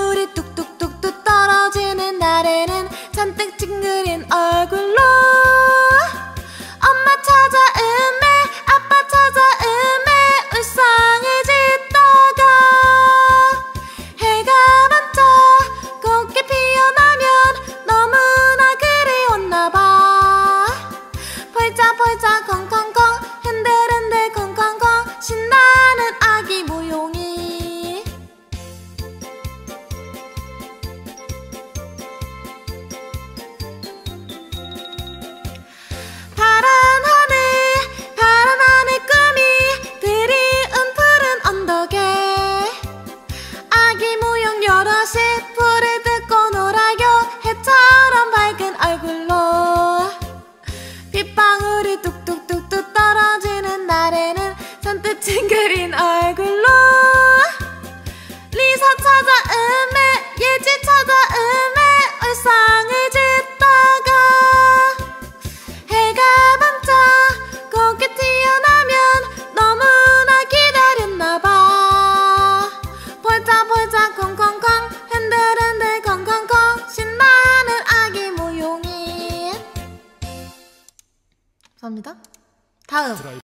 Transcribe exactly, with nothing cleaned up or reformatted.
빗방울이 뚝뚝뚝뚝 떨어지는 날에는 잔뜩 찡그린 얼굴로 엄마 찾아 음해 아빠 찾아 음해 울상을 짓다가 해가 반짝 곱게 피어나면 너무나 그리웠나봐. 펄짝펄짝 컹컹컹 흔들흔들 컹컹컹 신나는 아기 모용이. 파란 하늘 파란 하늘 꿈이 드리운 푸른 언덕에 아기 모형 여럿이 불을 뜯고 놀아요. 해처럼 밝은 얼굴로 빗방울이 뚝뚝뚝뚝 떨어지는 날에는 잔뜩 찡그린 얼굴로 리사 찾아 음해 예지 찾아 음해 울상을 짓다가 해가 반짝 곱게 튀어나면 너무나 기다렸나봐. 펄짝펄짝 콩콩콩 흔들흔들 콩콩콩 신나는 아기 모용이. 감사합니다. 다음